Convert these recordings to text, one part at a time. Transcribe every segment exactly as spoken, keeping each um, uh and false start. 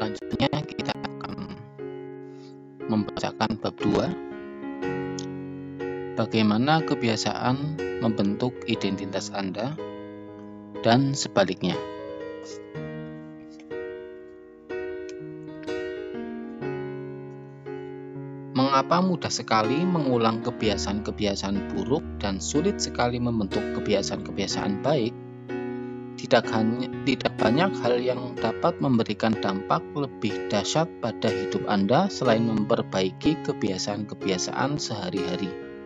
selanjutnya kita akan membacakan bab dua. Bagaimana kebiasaan membentuk identitas Anda dan sebaliknya. Mengapa mudah sekali mengulang kebiasaan-kebiasaan buruk dan sulit sekali membentuk kebiasaan-kebiasaan baik? Tidak hanya tidak banyak hal yang dapat memberikan dampak lebih dahsyat pada hidup Anda selain memperbaiki kebiasaan-kebiasaan sehari-hari.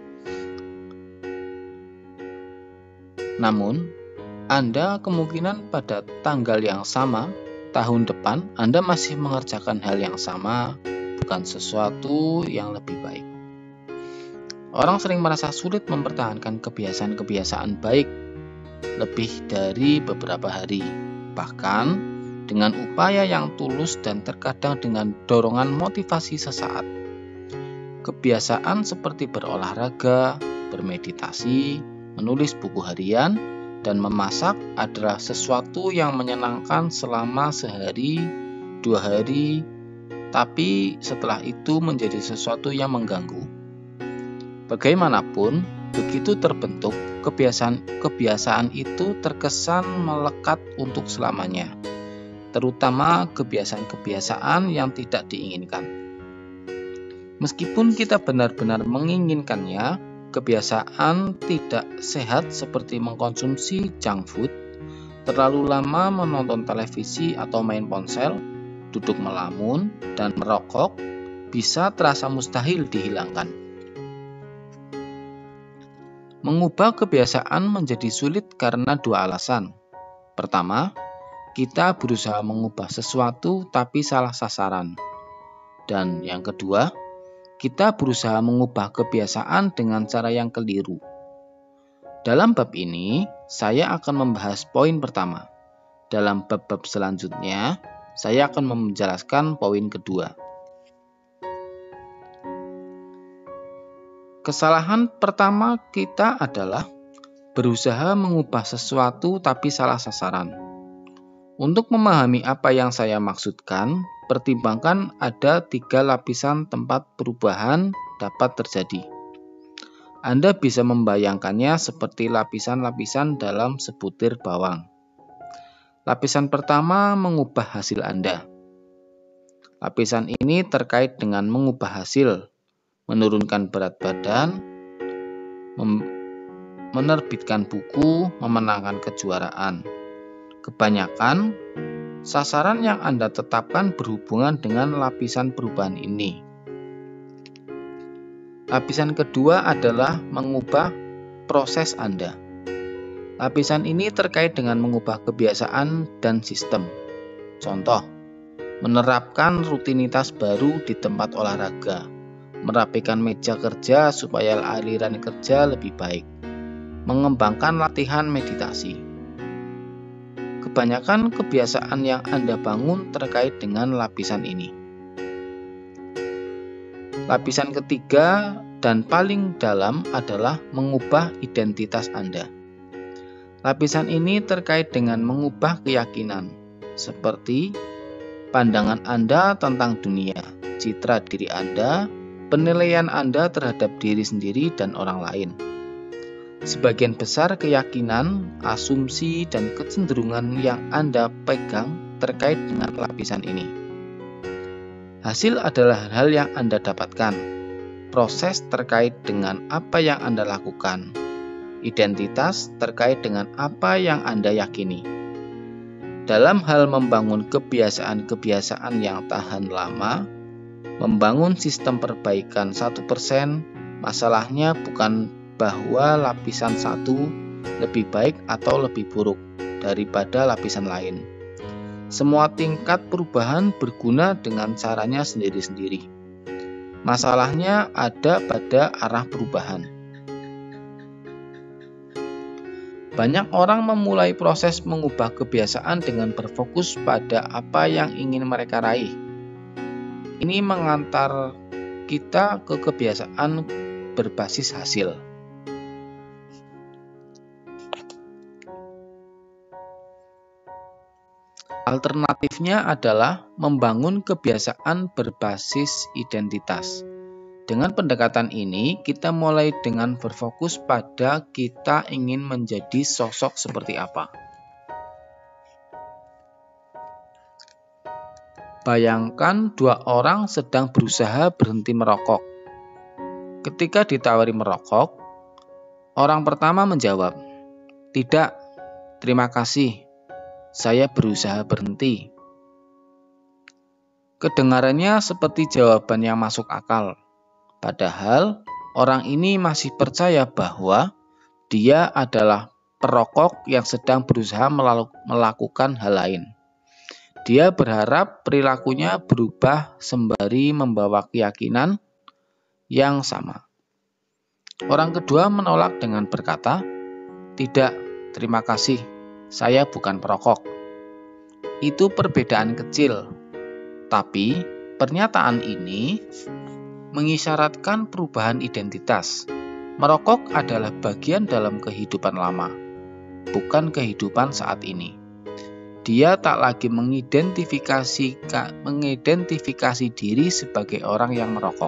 Namun, Anda kemungkinan pada tanggal yang sama, tahun depan, Anda masih mengerjakan hal yang sama, bukan sesuatu yang lebih baik. Orang sering merasa sulit mempertahankan kebiasaan-kebiasaan baik lebih dari beberapa hari, bahkan dengan upaya yang tulus dan terkadang dengan dorongan motivasi sesaat. Kebiasaan seperti berolahraga, bermeditasi, menulis buku harian, dan memasak adalah sesuatu yang menyenangkan selama sehari, dua hari, tapi setelah itu menjadi sesuatu yang mengganggu. Bagaimanapun, begitu terbentuk, kebiasaan-kebiasaan itu terkesan melekat untuk selamanya, terutama kebiasaan-kebiasaan yang tidak diinginkan. Meskipun kita benar-benar menginginkannya, kebiasaan tidak sehat seperti mengkonsumsi junk food, terlalu lama menonton televisi atau main ponsel, duduk melamun, dan merokok bisa terasa mustahil dihilangkan. Mengubah kebiasaan menjadi sulit karena dua alasan. Pertama, kita berusaha mengubah sesuatu tapi salah sasaran. Dan yang kedua, kita berusaha mengubah kebiasaan dengan cara yang keliru. Dalam bab ini, saya akan membahas poin pertama. Dalam bab-bab selanjutnya, saya akan menjelaskan poin kedua. Kesalahan pertama kita adalah berusaha mengubah sesuatu tapi salah sasaran. Untuk memahami apa yang saya maksudkan, pertimbangkan ada tiga lapisan tempat perubahan dapat terjadi. Anda bisa membayangkannya seperti lapisan-lapisan dalam sebutir bawang. Lapisan pertama mengubah hasil Anda. Lapisan ini terkait dengan mengubah hasil, menurunkan berat badan, menerbitkan buku, memenangkan kejuaraan. Kebanyakan, sasaran yang Anda tetapkan berhubungan dengan lapisan perubahan ini. Lapisan kedua adalah mengubah proses Anda. Lapisan ini terkait dengan mengubah kebiasaan dan sistem. Contoh, menerapkan rutinitas baru di tempat olahraga, merapikan meja kerja supaya aliran kerja lebih baik, mengembangkan latihan meditasi. Kebanyakan kebiasaan yang Anda bangun terkait dengan lapisan ini. Lapisan ketiga dan paling dalam adalah mengubah identitas Anda. Lapisan ini terkait dengan mengubah keyakinan, seperti pandangan Anda tentang dunia, citra diri Anda, penilaian Anda terhadap diri sendiri dan orang lain. Sebagian besar keyakinan, asumsi, dan kecenderungan yang Anda pegang terkait dengan lapisan ini. Hasil adalah hal yang Anda dapatkan, proses terkait dengan apa yang Anda lakukan, identitas terkait dengan apa yang Anda yakini. Dalam hal membangun kebiasaan-kebiasaan yang tahan lama, membangun sistem perbaikan satu persen, masalahnya bukan bahwa lapisan satu lebih baik atau lebih buruk daripada lapisan lain. Semua tingkat perubahan berguna dengan caranya sendiri-sendiri. Masalahnya ada pada arah perubahan. Banyak orang memulai proses mengubah kebiasaan dengan berfokus pada apa yang ingin mereka raih. Ini mengantar kita ke kebiasaan berbasis hasil. Alternatifnya adalah membangun kebiasaan berbasis identitas. Dengan pendekatan ini, kita mulai dengan berfokus pada kita ingin menjadi sosok seperti apa. Bayangkan dua orang sedang berusaha berhenti merokok. Ketika ditawari merokok, orang pertama menjawab, "Tidak, terima kasih, saya berusaha berhenti." Kedengarannya seperti jawaban yang masuk akal. Padahal orang ini masih percaya bahwa dia adalah perokok yang sedang berusaha melakukan hal lain. Dia berharap perilakunya berubah sembari membawa keyakinan yang sama. Orang kedua menolak dengan berkata, "Tidak, terima kasih, saya bukan perokok." Itu perbedaan kecil, tapi pernyataan ini mengisyaratkan perubahan identitas. Merokok adalah bagian dalam kehidupan lama, bukan kehidupan saat ini. Dia tak lagi mengidentifikasi, mengidentifikasi diri sebagai orang yang merokok.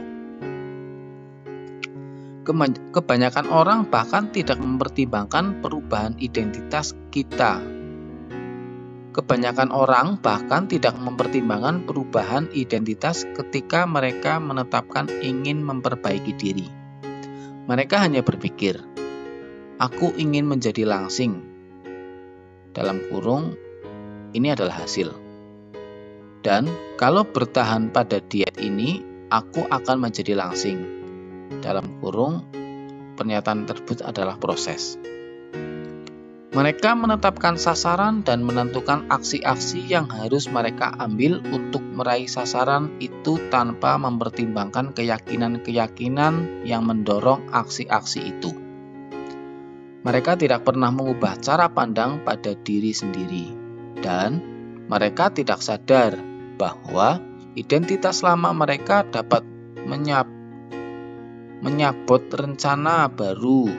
Kebanyakan orang bahkan tidak mempertimbangkan perubahan identitas kita. Kebanyakan orang bahkan tidak mempertimbangkan perubahan identitas ketika mereka menetapkan ingin memperbaiki diri. Mereka hanya berpikir, "Aku ingin menjadi langsing." Dalam kurung, ini adalah hasil. Dan kalau bertahan pada diet ini, aku akan menjadi langsing. Dalam kurung, pernyataan tersebut adalah proses. Mereka menetapkan sasaran dan menentukan aksi-aksi yang harus mereka ambil untuk meraih sasaran itu tanpa mempertimbangkan keyakinan-keyakinan yang mendorong aksi-aksi itu. Mereka tidak pernah mengubah cara pandang pada diri sendiri, dan mereka tidak sadar bahwa identitas lama mereka dapat menyab, menyabot rencana baru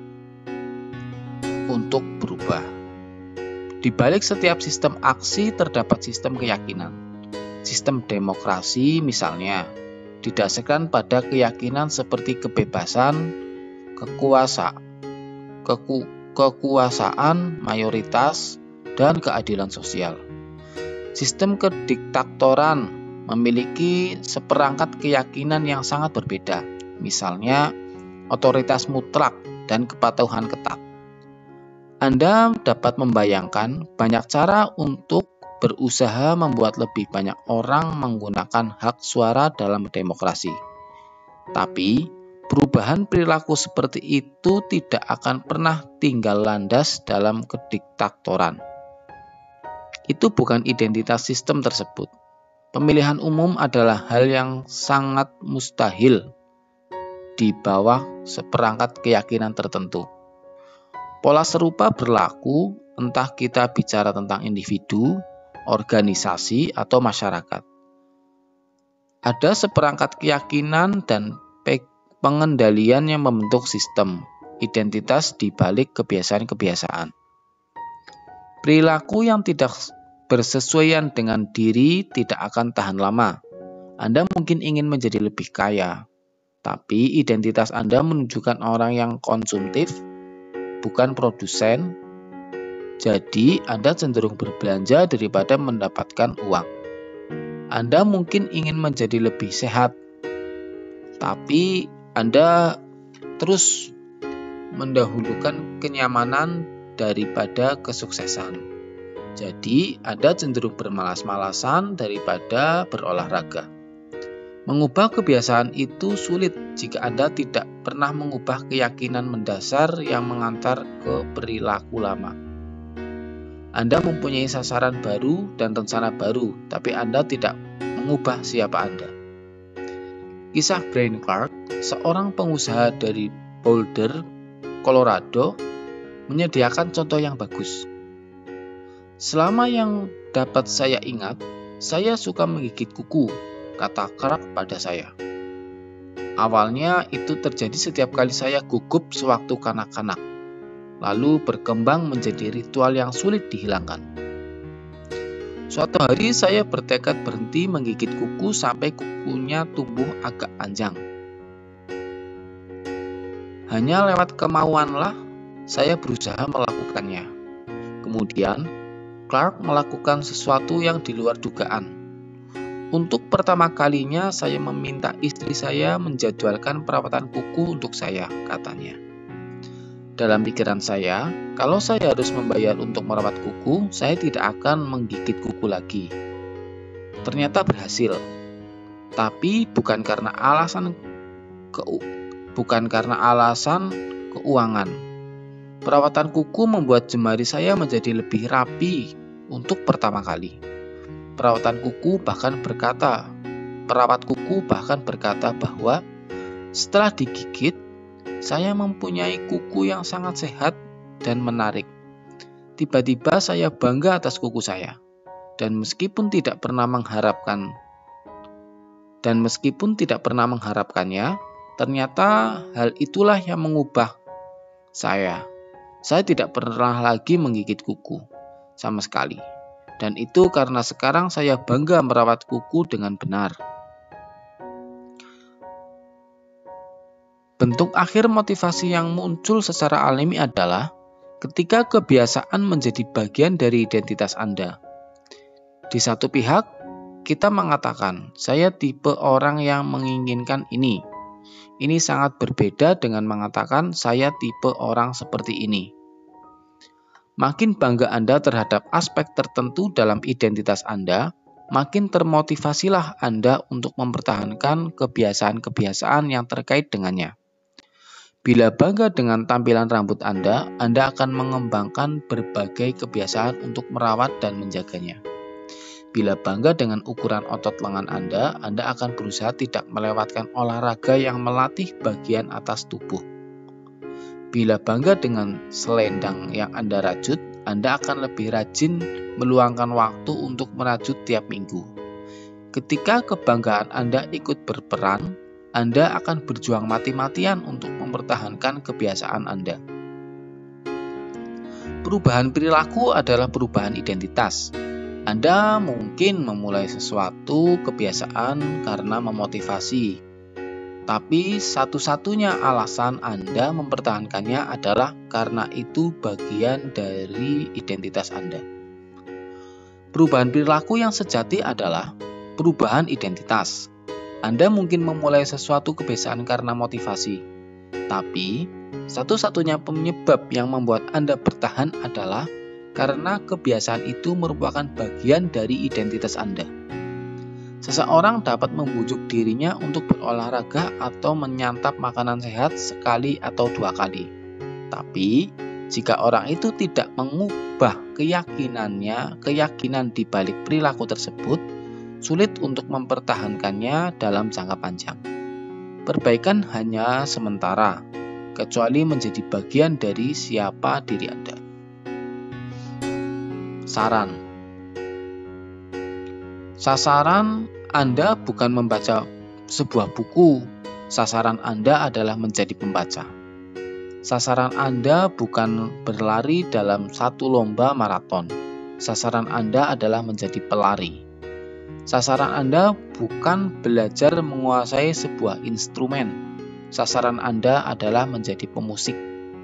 untuk berubah. Di balik setiap sistem aksi terdapat sistem keyakinan. Sistem demokrasi misalnya didasarkan pada keyakinan seperti kebebasan, kekuasa, keku, kekuasaan mayoritas, dan keadilan sosial. Sistem kediktatoran memiliki seperangkat keyakinan yang sangat berbeda, misalnya otoritas mutlak dan kepatuhan ketat. Anda dapat membayangkan banyak cara untuk berusaha membuat lebih banyak orang menggunakan hak suara dalam demokrasi. Tapi, perubahan perilaku seperti itu tidak akan pernah tinggal landas dalam kediktatoran. Itu bukan identitas sistem tersebut. Pemilihan umum adalah hal yang sangat mustahil di bawah seperangkat keyakinan tertentu. Pola serupa berlaku entah kita bicara tentang individu, organisasi, atau masyarakat. Ada seperangkat keyakinan dan pengendalian yang membentuk sistem, identitas di balik kebiasaan-kebiasaan. Perilaku yang tidak bersesuaian dengan diri tidak akan tahan lama. Anda mungkin ingin menjadi lebih kaya, tapi identitas Anda menunjukkan orang yang konsumtif, bukan produsen, jadi Anda cenderung berbelanja daripada mendapatkan uang. Anda mungkin ingin menjadi lebih sehat, tapi Anda terus mendahulukan kenyamanan daripada kesuksesan. Jadi Anda cenderung bermalas-malasan daripada berolahraga. Mengubah kebiasaan itu sulit jika Anda tidak pernah mengubah keyakinan mendasar yang mengantar ke perilaku lama. Anda mempunyai sasaran baru dan rencana baru, tapi Anda tidak mengubah siapa Anda. Kisah Brian Clark, seorang pengusaha dari Boulder, Colorado, menyediakan contoh yang bagus. "Selama yang dapat saya ingat, saya suka menggigit kuku," kata Clark pada saya. "Awalnya itu terjadi setiap kali saya gugup sewaktu kanak-kanak, lalu berkembang menjadi ritual yang sulit dihilangkan. Suatu hari saya bertekad berhenti menggigit kuku sampai kukunya tumbuh agak panjang. Hanya lewat kemauanlah saya berusaha melakukannya. Kemudian, Clark melakukan sesuatu yang di luar dugaan. Untuk pertama kalinya saya meminta istri saya menjadwalkan perawatan kuku untuk saya, katanya. Dalam pikiran saya, kalau saya harus membayar untuk merawat kuku, saya tidak akan menggigit kuku lagi. Ternyata berhasil. Tapi bukan karena alasan keu bukan karena alasan keuangan. Perawatan kuku membuat jemari saya menjadi lebih rapi untuk pertama kali. Perawatan kuku bahkan berkata, perawat kuku bahkan berkata bahwa setelah digigit, saya mempunyai kuku yang sangat sehat dan menarik. Tiba-tiba saya bangga atas kuku saya. Dan meskipun tidak pernah mengharapkan dan meskipun tidak pernah mengharapkannya, ternyata hal itulah yang mengubah saya. Saya tidak pernah lagi menggigit kuku sama sekali. Dan itu karena sekarang saya bangga merawat kuku dengan benar. Bentuk akhir motivasi yang muncul secara alami adalah ketika kebiasaan menjadi bagian dari identitas Anda. Di satu pihak, kita mengatakan, saya tipe orang yang menginginkan ini. Ini sangat berbeda dengan mengatakan, saya tipe orang seperti ini. Makin bangga Anda terhadap aspek tertentu dalam identitas Anda, makin termotivasilah Anda untuk mempertahankan kebiasaan-kebiasaan yang terkait dengannya. Bila bangga dengan tampilan rambut Anda, Anda akan mengembangkan berbagai kebiasaan untuk merawat dan menjaganya. Bila bangga dengan ukuran otot lengan Anda, Anda akan berusaha tidak melewatkan olahraga yang melatih bagian atas tubuh. Bila bangga dengan selendang yang Anda rajut, Anda akan lebih rajin meluangkan waktu untuk merajut tiap minggu. Ketika kebanggaan Anda ikut berperan, Anda akan berjuang mati-matian untuk mempertahankan kebiasaan Anda. Perubahan perilaku adalah perubahan identitas. Anda mungkin memulai sesuatu kebiasaan karena memotivasi. Tapi satu-satunya alasan Anda mempertahankannya adalah karena itu bagian dari identitas Anda. Perubahan perilaku yang sejati adalah perubahan identitas. Anda mungkin memulai sesuatu kebiasaan karena motivasi. Tapi satu-satunya penyebab yang membuat Anda bertahan adalah karena kebiasaan itu merupakan bagian dari identitas Anda. Seseorang dapat membujuk dirinya untuk berolahraga atau menyantap makanan sehat sekali atau dua kali. Tapi, jika orang itu tidak mengubah keyakinannya, keyakinan di balik perilaku tersebut, sulit untuk mempertahankannya dalam jangka panjang. Perbaikan hanya sementara, kecuali menjadi bagian dari siapa diri Anda. Saran. Sasaran Anda bukan membaca sebuah buku, sasaran Anda adalah menjadi pembaca. Sasaran Anda bukan berlari dalam satu lomba maraton, sasaran Anda adalah menjadi pelari. Sasaran Anda bukan belajar menguasai sebuah instrumen, sasaran Anda adalah menjadi pemusik.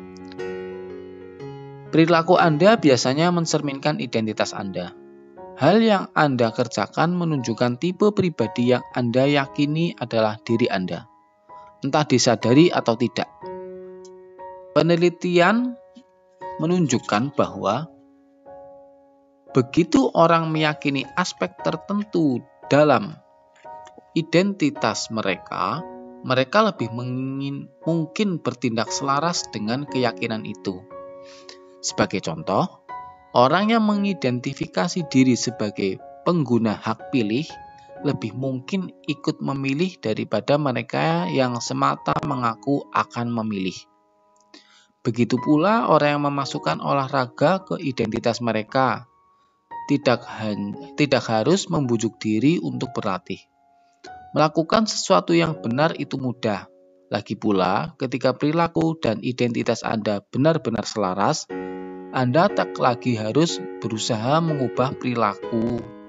Perilaku Anda biasanya mencerminkan identitas Anda. Hal yang Anda kerjakan menunjukkan tipe pribadi yang Anda yakini adalah diri Anda, entah disadari atau tidak. Penelitian menunjukkan bahwa begitu orang meyakini aspek tertentu dalam identitas mereka, mereka lebih mengin, mungkin bertindak selaras dengan keyakinan itu. Sebagai contoh, orang yang mengidentifikasi diri sebagai pengguna hak pilih lebih mungkin ikut memilih daripada mereka yang semata mengaku akan memilih. Begitu pula orang yang memasukkan olahraga ke identitas mereka, tidak, tidak harus membujuk diri untuk berlatih. Melakukan sesuatu yang benar itu mudah. Lagi pula, ketika perilaku dan identitas Anda benar-benar selaras, Anda tak lagi harus berusaha mengubah perilaku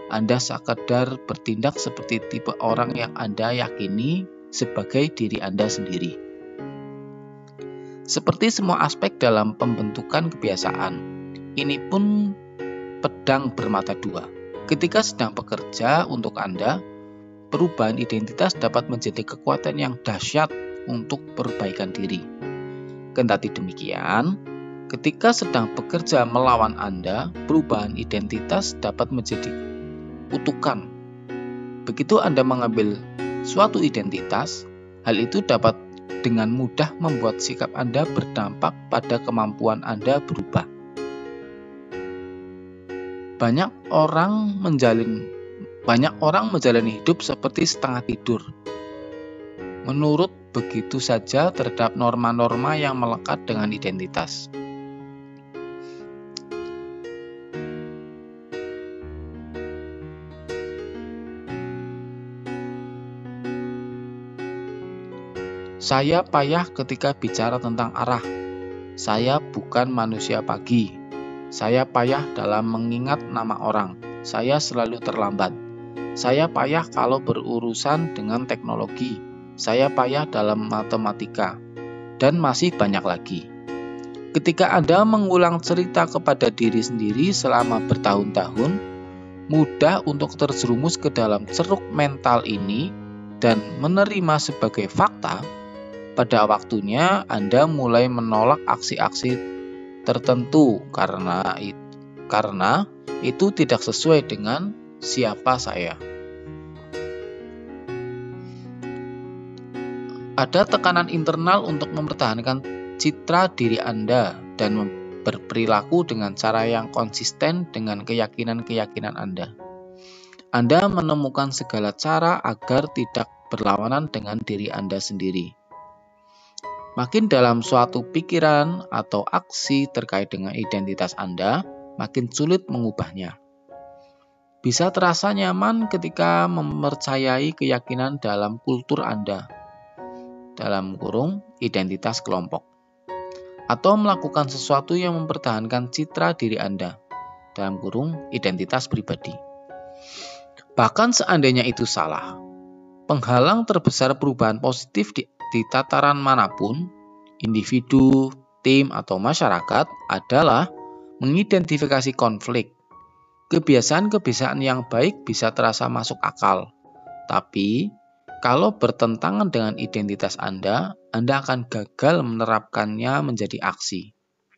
Anda sekedar bertindak seperti tipe orang yang Anda yakini sebagai diri Anda sendiri. Seperti semua aspek dalam pembentukan kebiasaan, ini pun pedang bermata dua. Ketika sedang bekerja untuk Anda, perubahan identitas dapat menjadi kekuatan yang dahsyat untuk perbaikan diri. Kendati demikian, ketika sedang bekerja melawan Anda, perubahan identitas dapat menjadi kutukan. Begitu Anda mengambil suatu identitas, hal itu dapat dengan mudah membuat sikap Anda berdampak pada kemampuan Anda berubah. Banyak orang menjalin banyak orang menjalani hidup seperti setengah tidur, menurut begitu saja terhadap norma-norma yang melekat dengan identitas. Saya payah ketika bicara tentang arah. Saya bukan manusia pagi. Saya payah dalam mengingat nama orang. Saya selalu terlambat. Saya payah kalau berurusan dengan teknologi. Saya payah dalam matematika. Dan masih banyak lagi. Ketika Anda mengulang cerita kepada diri sendiri selama bertahun-tahun, mudah untuk terjerumus ke dalam ceruk mental ini dan menerima sebagai fakta. Pada waktunya Anda mulai menolak aksi-aksi tertentu karena karena itu tidak sesuai dengan siapa saya. Ada tekanan internal untuk mempertahankan citra diri Anda dan berperilaku dengan cara yang konsisten dengan keyakinan-keyakinan Anda. Anda menemukan segala cara agar tidak berlawanan dengan diri Anda sendiri. Makin dalam suatu pikiran atau aksi terkait dengan identitas Anda, makin sulit mengubahnya. Bisa terasa nyaman ketika mempercayai keyakinan dalam kultur Anda, dalam kurung identitas kelompok, atau melakukan sesuatu yang mempertahankan citra diri Anda, dalam kurung identitas pribadi. Bahkan seandainya itu salah, penghalang terbesar perubahan positif di Di tataran manapun, individu, tim, atau masyarakat adalah mengidentifikasi konflik. Kebiasaan-kebiasaan yang baik bisa terasa masuk akal, tapi kalau bertentangan dengan identitas Anda, Anda akan gagal menerapkannya menjadi aksi.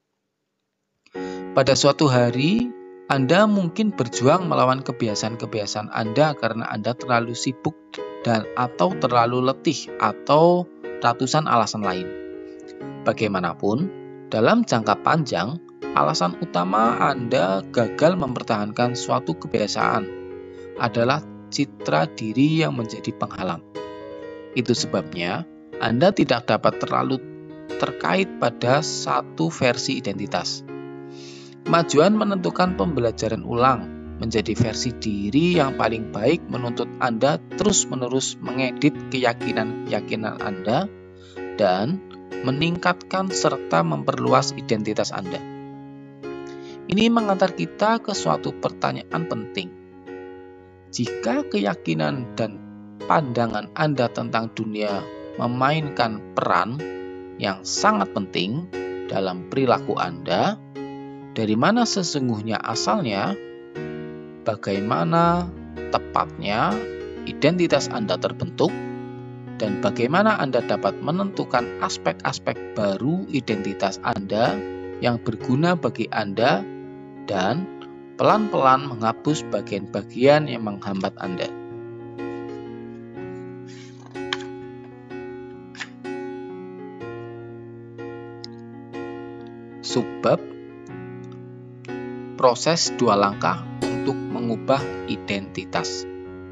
Pada suatu hari, Anda mungkin berjuang melawan kebiasaan-kebiasaan Anda karena Anda terlalu sibuk dan atau terlalu letih atau ratusan alasan lain. Bagaimanapun, dalam jangka panjang, alasan utama Anda gagal mempertahankan suatu kebiasaan adalah citra diri yang menjadi penghalang. Itu sebabnya Anda tidak dapat terlalu terkait pada satu versi identitas. Kemajuan menentukan pembelajaran ulang menjadi versi diri yang paling baik menuntut Anda terus-menerus mengedit keyakinan-keyakinan Anda dan meningkatkan serta memperluas identitas Anda. Ini mengantar kita ke suatu pertanyaan penting. Jika keyakinan dan pandangan Anda tentang dunia memainkan peran yang sangat penting dalam perilaku Anda, dari mana sesungguhnya asalnya? Bagaimana tepatnya identitas Anda terbentuk, dan bagaimana Anda dapat menentukan aspek-aspek baru identitas Anda yang berguna bagi Anda dan pelan-pelan menghapus bagian-bagian yang menghambat Anda. Subbab proses dua langkah untuk mengubah identitas.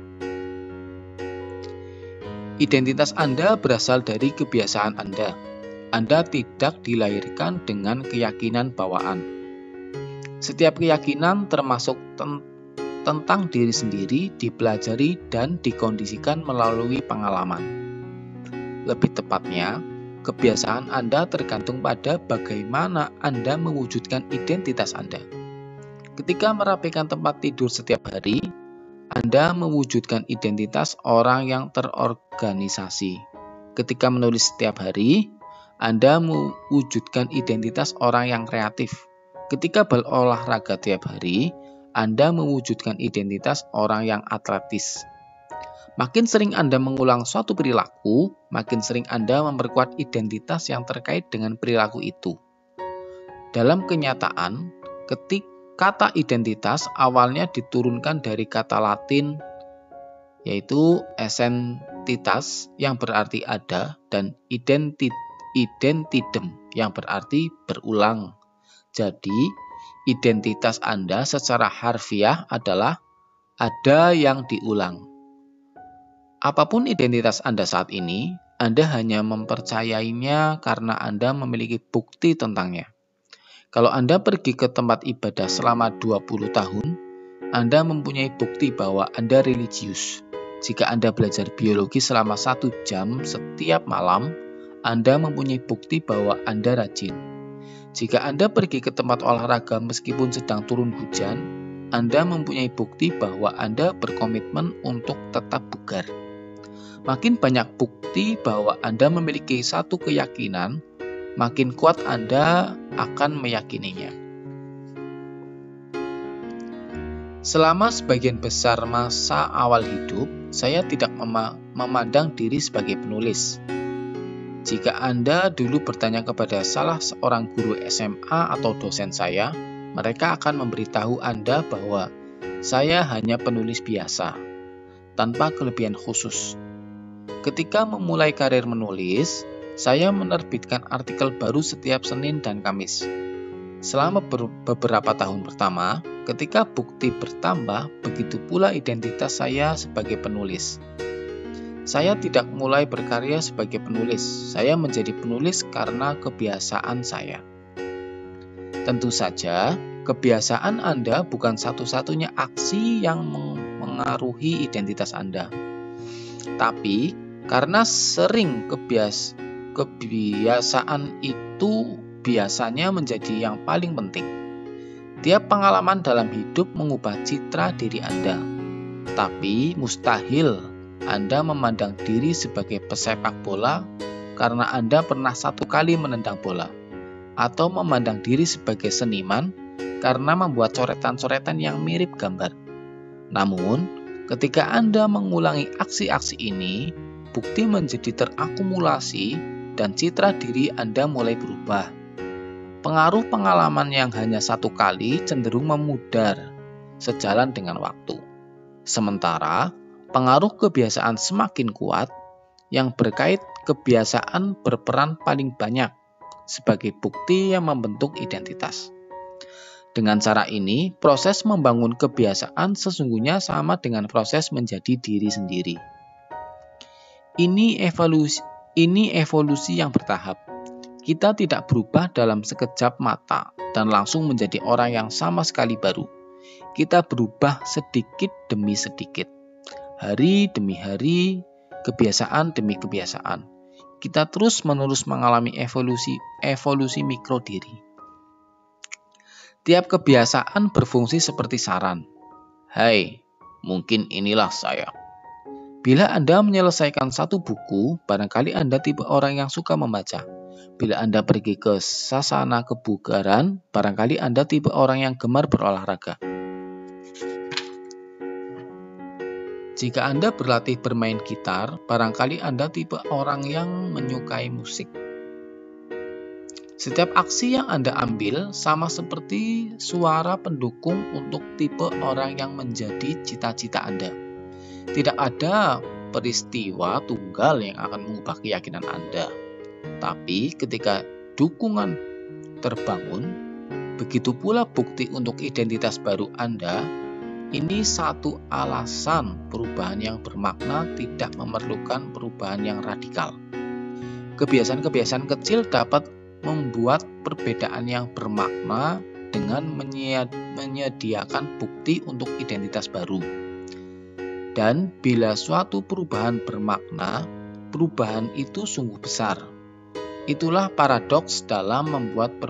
Identitas Anda berasal dari kebiasaan Anda. Anda tidak dilahirkan dengan keyakinan bawaan. Setiap keyakinan termasuk ten- tentang diri sendiri dipelajari dan dikondisikan melalui pengalaman. Lebih tepatnya, kebiasaan Anda tergantung pada bagaimana Anda mewujudkan identitas Anda. Ketika merapikan tempat tidur setiap hari, Anda mewujudkan identitas orang yang terorganisasi. Ketika menulis setiap hari, Anda mewujudkan identitas orang yang kreatif. Ketika berolahraga tiap hari, Anda mewujudkan identitas orang yang atletis. Makin sering Anda mengulang suatu perilaku, makin sering Anda memperkuat identitas yang terkait dengan perilaku itu. Dalam kenyataan, ketika kata identitas awalnya diturunkan dari kata Latin yaitu essentitas yang berarti ada dan identi identidem yang berarti berulang. Jadi, identitas Anda secara harfiah adalah ada yang diulang. Apapun identitas Anda saat ini, Anda hanya mempercayainya karena Anda memiliki bukti tentangnya. Kalau Anda pergi ke tempat ibadah selama dua puluh tahun, Anda mempunyai bukti bahwa Anda religius. Jika Anda belajar biologi selama satu jam setiap malam, Anda mempunyai bukti bahwa Anda rajin. Jika Anda pergi ke tempat olahraga meskipun sedang turun hujan, Anda mempunyai bukti bahwa Anda berkomitmen untuk tetap bugar. Makin banyak bukti bahwa Anda memiliki satu keyakinan, makin kuat Anda akan meyakininya. Selama sebagian besar masa awal hidup, saya tidak mem- memandang diri sebagai penulis. Jika Anda dulu bertanya kepada salah seorang guru S M A atau dosen saya, mereka akan memberitahu Anda bahwa saya hanya penulis biasa, tanpa kelebihan khusus. Ketika memulai karir menulis, saya menerbitkan artikel baru setiap Senin dan Kamis. Selama beberapa tahun pertama, ketika bukti bertambah, begitu pula identitas saya sebagai penulis. Saya tidak mulai berkarya sebagai penulis, saya menjadi penulis karena kebiasaan saya. Tentu saja, kebiasaan Anda bukan satu-satunya aksi yang mengaruhi identitas Anda. Tapi, karena sering kebiasaan, Kebiasaan itu biasanya menjadi yang paling penting. Tiap pengalaman dalam hidup mengubah citra diri Anda. Tapi mustahil Anda memandang diri sebagai pesepak bola karena Anda pernah satu kali menendang bola. Atau memandang diri sebagai seniman karena membuat coretan-coretan yang mirip gambar. Namun, ketika Anda mengulangi aksi-aksi ini, bukti menjadi terakumulasi dan citra diri Anda mulai berubah. Pengaruh pengalaman yang hanya satu kali cenderung memudar sejalan dengan waktu. Sementara, pengaruh kebiasaan semakin kuat, yang berkait kebiasaan berperan paling banyak sebagai bukti yang membentuk identitas. Dengan cara ini, proses membangun kebiasaan sesungguhnya sama dengan proses menjadi diri sendiri. Ini evolusi Ini evolusi yang bertahap. Kita tidak berubah dalam sekejap mata dan langsung menjadi orang yang sama sekali baru. Kita berubah sedikit demi sedikit, hari demi hari, kebiasaan demi kebiasaan. Kita terus-menerus mengalami evolusi evolusi mikro diri. Tiap kebiasaan berfungsi seperti saran. Hai, mungkin inilah saya. Bila Anda menyelesaikan satu buku, barangkali Anda tipe orang yang suka membaca. Bila Anda pergi ke sasana kebugaran, barangkali Anda tipe orang yang gemar berolahraga. Jika Anda berlatih bermain gitar, barangkali Anda tipe orang yang menyukai musik. Setiap aksi yang Anda ambil sama seperti suara pendukung untuk tipe orang yang menjadi cita-cita Anda. Tidak ada peristiwa tunggal yang akan mengubah keyakinan Anda. Tapi ketika dukungan terbangun, begitu pula bukti untuk identitas baru Anda. Ini satu alasan perubahan yang bermakna tidak memerlukan perubahan yang radikal. Kebiasaan-kebiasaan kecil dapat membuat perbedaan yang bermakna dengan menyediakan bukti untuk identitas baru. Dan bila suatu perubahan bermakna, perubahan itu sungguh besar. Itulah paradoks dalam membuat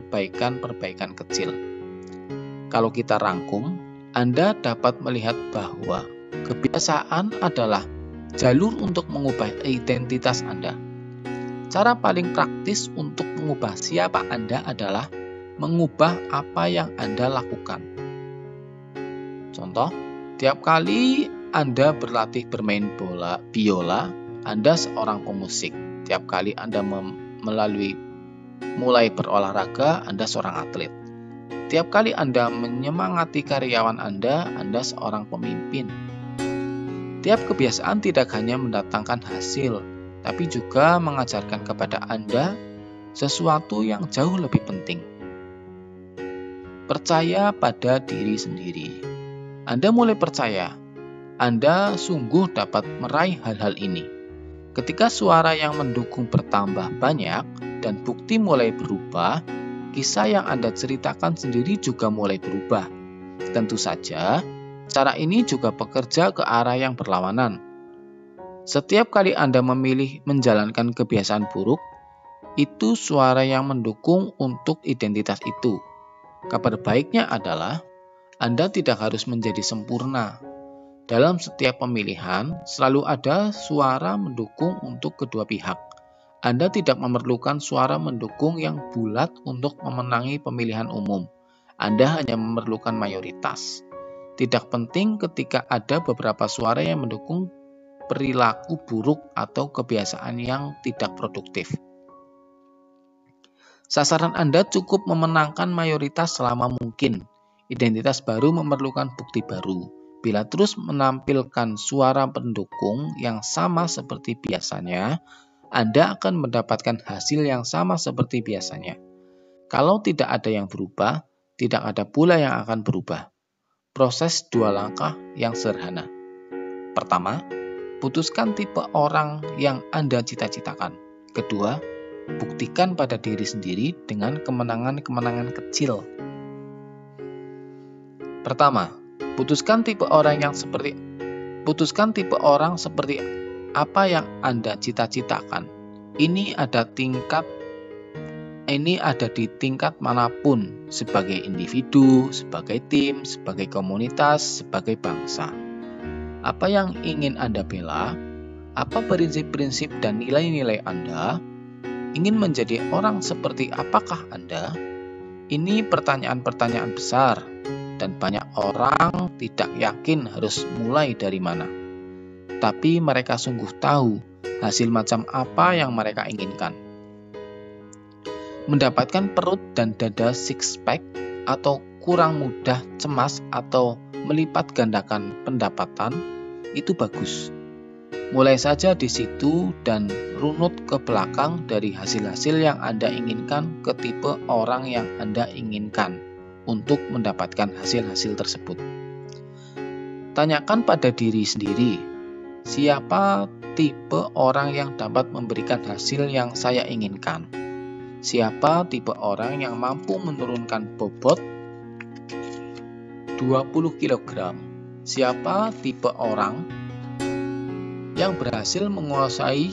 perbaikan-perbaikan kecil. Kalau kita rangkum, Anda dapat melihat bahwa Kebiasaan adalah jalur untuk mengubah identitas Anda. Cara paling praktis untuk mengubah siapa Anda adalah mengubah apa yang Anda lakukan. Contoh, tiap kali Anda berlatih bermain bola, biola, Anda seorang pemusik. Tiap kali Anda melalui mulai berolahraga, Anda seorang atlet. Tiap kali Anda menyemangati karyawan Anda, Anda seorang pemimpin. Tiap kebiasaan tidak hanya mendatangkan hasil, tapi juga mengajarkan kepada Anda sesuatu yang jauh lebih penting. Percaya pada diri sendiri. Anda mulai percaya, Anda sungguh dapat meraih hal-hal ini. Ketika suara yang mendukung bertambah banyak dan bukti mulai berubah, kisah yang Anda ceritakan sendiri juga mulai berubah. Tentu saja, cara ini juga bekerja ke arah yang berlawanan. Setiap kali Anda memilih menjalankan kebiasaan buruk, itu suara yang mendukung untuk identitas itu. Kabar baiknya adalah Anda tidak harus menjadi sempurna. Dalam setiap pemilihan, selalu ada suara mendukung untuk kedua pihak. Anda tidak memerlukan suara mendukung yang bulat untuk memenangi pemilihan umum. Anda hanya memerlukan mayoritas. Tidak penting ketika ada beberapa suara yang mendukung perilaku buruk atau kebiasaan yang tidak produktif. Sasaran Anda cukup memenangkan mayoritas selama mungkin. Identitas baru memerlukan bukti baru. Bila terus menampilkan suara pendukung yang sama seperti biasanya, Anda akan mendapatkan hasil yang sama seperti biasanya. Kalau tidak ada yang berubah, tidak ada pula yang akan berubah. Proses dua langkah yang sederhana. Pertama, putuskan tipe orang yang Anda cita-citakan. Kedua, buktikan pada diri sendiri dengan kemenangan-kemenangan kecil. Pertama, putuskan tipe orang yang seperti putuskan tipe orang seperti apa yang Anda cita-citakan. Ini ada tingkat Ini ada di tingkat manapun, sebagai individu, sebagai tim, sebagai komunitas, sebagai bangsa. Apa yang ingin Anda bela? Apa prinsip-prinsip dan nilai-nilai Anda? Ingin menjadi orang seperti apakah Anda? Ini pertanyaan-pertanyaan besar, dan banyak orang tidak yakin harus mulai dari mana. Tapi mereka sungguh tahu hasil macam apa yang mereka inginkan. Mendapatkan perut dan dada six-pack atau kurang mudah cemas atau melipat gandakan pendapatan, itu bagus. Mulai saja di situ dan runut ke belakang dari hasil-hasil yang Anda inginkan ke tipe orang yang Anda inginkan untuk mendapatkan hasil-hasil tersebut. Tanyakan pada diri sendiri, siapa tipe orang yang dapat memberikan hasil yang saya inginkan? Siapa tipe orang yang mampu menurunkan bobot dua puluh kilogram? Siapa tipe orang yang berhasil menguasai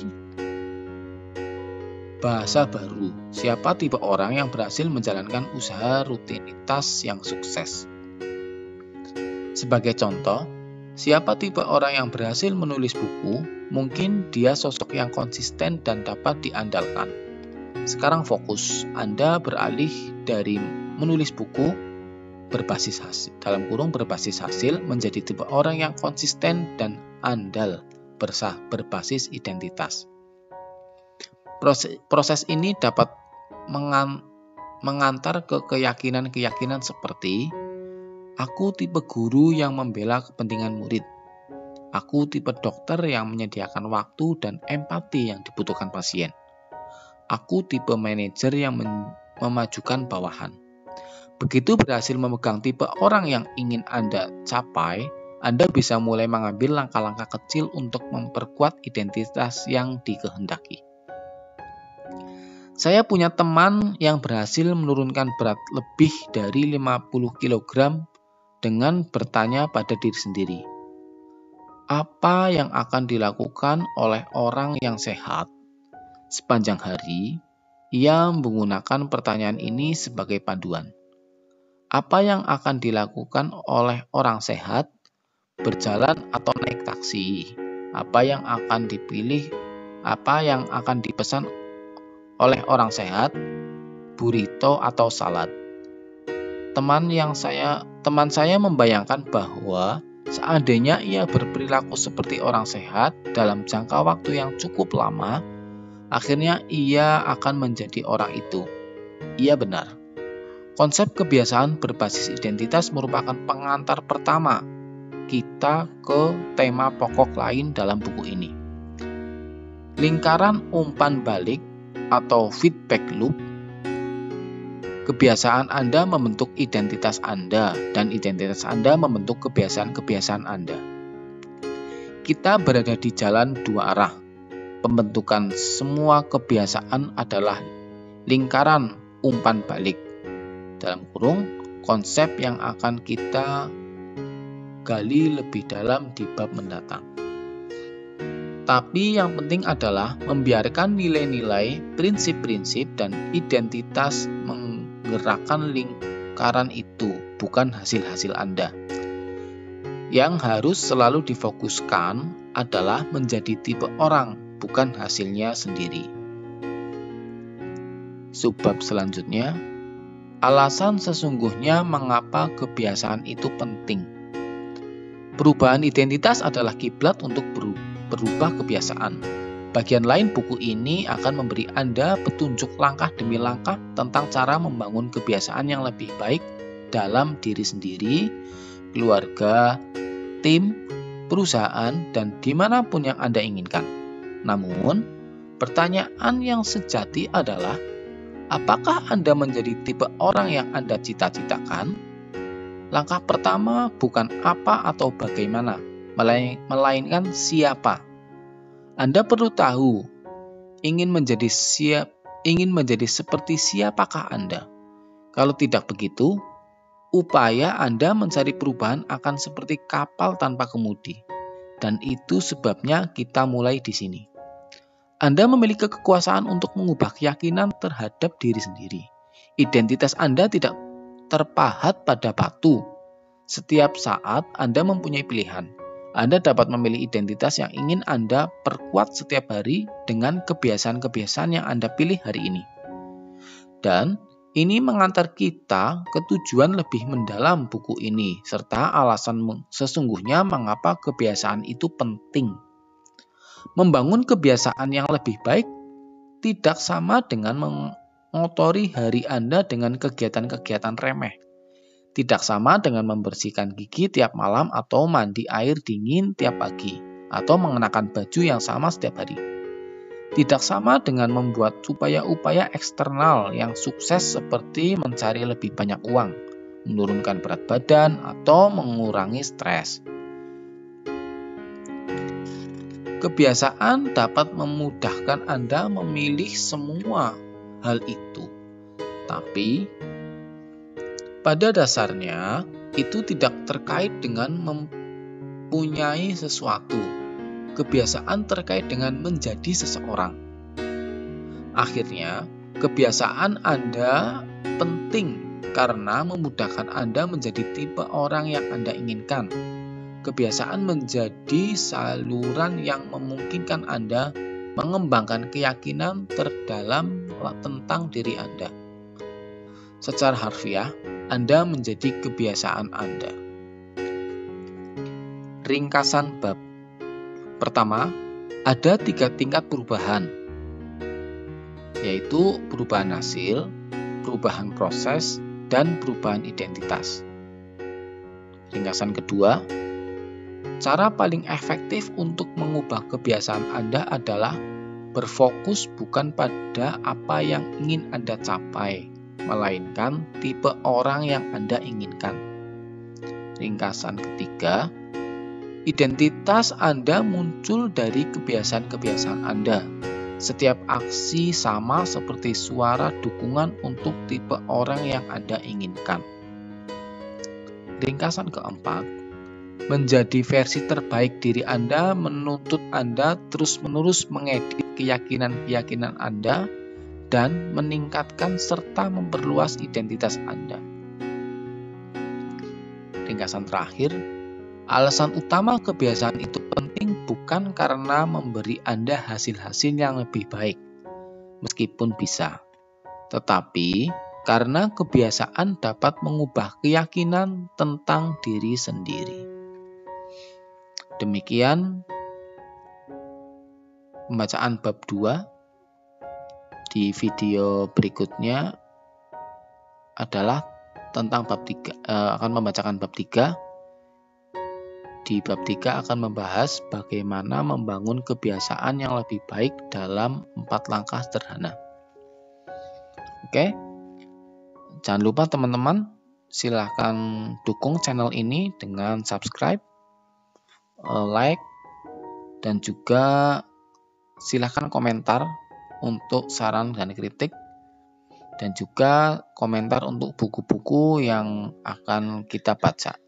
bahasa baru? Siapa tipe orang yang berhasil menjalankan usaha rutinitas yang sukses? Sebagai contoh, siapa tipe orang yang berhasil menulis buku? Mungkin dia sosok yang konsisten dan dapat diandalkan. Sekarang fokus, Anda beralih dari menulis buku berbasis hasil, dalam kurung berbasis hasil, menjadi tipe orang yang konsisten dan andal bersah berbasis identitas. Proses, proses ini dapat mengan, mengantar ke keyakinan-keyakinan seperti aku tipe guru yang membela kepentingan murid. Aku tipe dokter yang menyediakan waktu dan empati yang dibutuhkan pasien. Aku tipe manajer yang memajukan bawahan. Begitu berhasil memegang tipe orang yang ingin Anda capai, Anda bisa mulai mengambil langkah-langkah kecil untuk memperkuat identitas yang dikehendaki. Saya punya teman yang berhasil menurunkan berat lebih dari lima puluh kilogram dengan bertanya pada diri sendiri, apa yang akan dilakukan oleh orang yang sehat? Sepanjang hari, ia menggunakan pertanyaan ini sebagai panduan. Apa yang akan dilakukan oleh orang sehat? berjalan atau naik taksi. Apa yang akan dipilih, apa yang akan dipesan oleh orang sehat, burrito atau salad. Teman yang saya teman saya membayangkan bahwa seandainya ia berperilaku seperti orang sehat dalam jangka waktu yang cukup lama, akhirnya ia akan menjadi orang itu. Ia benar. Konsep kebiasaan berbasis identitas merupakan pengantar pertama kita ke tema pokok lain dalam buku ini. Lingkaran umpan balik atau feedback loop. Kebiasaan Anda membentuk identitas Anda, dan identitas Anda membentuk kebiasaan-kebiasaan Anda. Kita berada di jalan dua arah. Pembentukan semua kebiasaan adalah lingkaran umpan balik. Dalam kurung, konsep yang akan kita gali lebih dalam di bab mendatang. Tapi yang penting adalah membiarkan nilai-nilai, prinsip-prinsip, dan identitas menggerakkan lingkaran itu, bukan hasil-hasil Anda. Yang harus selalu difokuskan adalah menjadi tipe orang, bukan hasilnya sendiri. Subbab selanjutnya, alasan sesungguhnya mengapa kebiasaan itu penting. Perubahan identitas adalah kiblat untuk berubah kebiasaan. Bagian lain buku ini akan memberi Anda petunjuk langkah demi langkah tentang cara membangun kebiasaan yang lebih baik dalam diri sendiri, keluarga, tim, perusahaan, dan dimanapun yang Anda inginkan. Namun, pertanyaan yang sejati adalah, apakah Anda menjadi tipe orang yang Anda cita-citakan? Langkah pertama bukan apa atau bagaimana, melainkan siapa. Anda perlu tahu, ingin menjadi siap, ingin menjadi seperti siapakah Anda? Kalau tidak begitu, upaya Anda mencari perubahan akan seperti kapal tanpa kemudi. Dan itu sebabnya kita mulai di sini. Anda memiliki kekuasaan untuk mengubah keyakinan terhadap diri sendiri. Identitas Anda tidak terpahat pada batu. Setiap saat Anda mempunyai pilihan. Anda dapat memilih identitas yang ingin Anda perkuat setiap hari dengan kebiasaan-kebiasaan yang Anda pilih hari ini. Dan ini mengantar kita ke tujuan lebih mendalam buku ini, serta alasan sesungguhnya mengapa kebiasaan itu penting. Membangun kebiasaan yang lebih baik tidak sama dengan mengotori hari Anda dengan kegiatan-kegiatan remeh. Tidak sama dengan membersihkan gigi tiap malam atau mandi air dingin tiap pagi, atau mengenakan baju yang sama setiap hari. Tidak sama dengan membuat upaya-upaya eksternal yang sukses seperti mencari lebih banyak uang, menurunkan berat badan, atau mengurangi stres. Kebiasaan dapat memudahkan Anda memilih semua hal itu. Tapi pada dasarnya, itu tidak terkait dengan mempunyai sesuatu. Kebiasaan terkait dengan menjadi seseorang. Akhirnya, kebiasaan Anda penting karena memudahkan Anda menjadi tipe orang yang Anda inginkan. Kebiasaan menjadi saluran yang memungkinkan Anda mengembangkan keyakinan terdalam tentang diri Anda. Secara harfiah, Anda menjadi kebiasaan Anda. Ringkasan bab. Pertama, ada tiga tingkat perubahan, yaitu perubahan hasil, perubahan proses, dan perubahan identitas. Ringkasan kedua, cara paling efektif untuk mengubah kebiasaan Anda adalah berfokus bukan pada apa yang ingin Anda capai, melainkan tipe orang yang Anda inginkan. Ringkasan ketiga, identitas Anda muncul dari kebiasaan-kebiasaan Anda. Setiap aksi sama seperti suara dukungan untuk tipe orang yang Anda inginkan. Ringkasan keempat, menjadi versi terbaik diri Anda menuntut Anda terus-menerus mengedit keyakinan-keyakinan Anda dan meningkatkan serta memperluas identitas Anda. Ringkasan terakhir, Alasan utama kebiasaan itu penting bukan karena memberi Anda hasil-hasil yang lebih baik, meskipun bisa, tetapi karena kebiasaan dapat mengubah keyakinan tentang diri sendiri. Demikian pembacaan bab dua. Di video berikutnya adalah tentang bab tiga, eh, akan membacakan bab tiga. Di bab tiga akan membahas bagaimana membangun kebiasaan yang lebih baik dalam empat langkah sederhana. Oke, jangan lupa teman-teman, silahkan dukung channel ini dengan subscribe, like, dan juga silahkan komentar untuk saran dan kritik, dan juga komentar untuk buku-buku yang akan kita baca.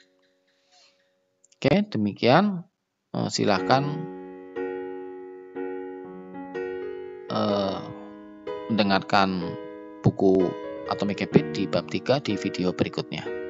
Oke, demikian. Silahkan uh, mendengarkan buku Atomic Habits di bab tiga di video berikutnya.